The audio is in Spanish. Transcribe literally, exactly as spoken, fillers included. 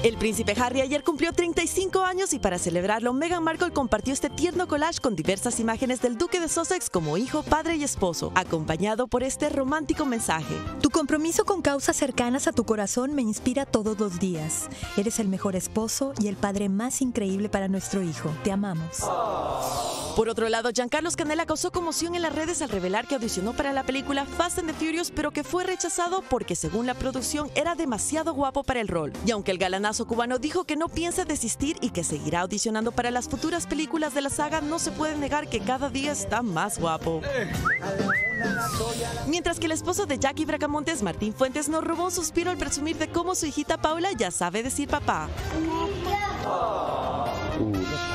El príncipe Harry ayer cumplió treinta y cinco años y para celebrarlo, Meghan Markle compartió este tierno collage con diversas imágenes del duque de Sussex como hijo, padre y esposo, acompañado por este romántico mensaje. Tu compromiso con causas cercanas a tu corazón me inspira todos los días. Eres el mejor esposo y el padre más increíble para nuestro hijo. Te amamos. Por otro lado, Giancarlo Scanella causó conmoción en las redes al revelar que audicionó para la película Fast and the Furious, pero que fue rechazado porque según la producción era demasiado guapo para el rol. Y aunque el galanazo cubano dijo que no piensa desistir y que seguirá audicionando para las futuras películas de la saga, no se puede negar que cada día está más guapo. Mientras que el esposo de Jackie Bracamontes, Martín Fuentes, nos robó un suspiro al presumir de cómo su hijita Paula ya sabe decir papá. Uh.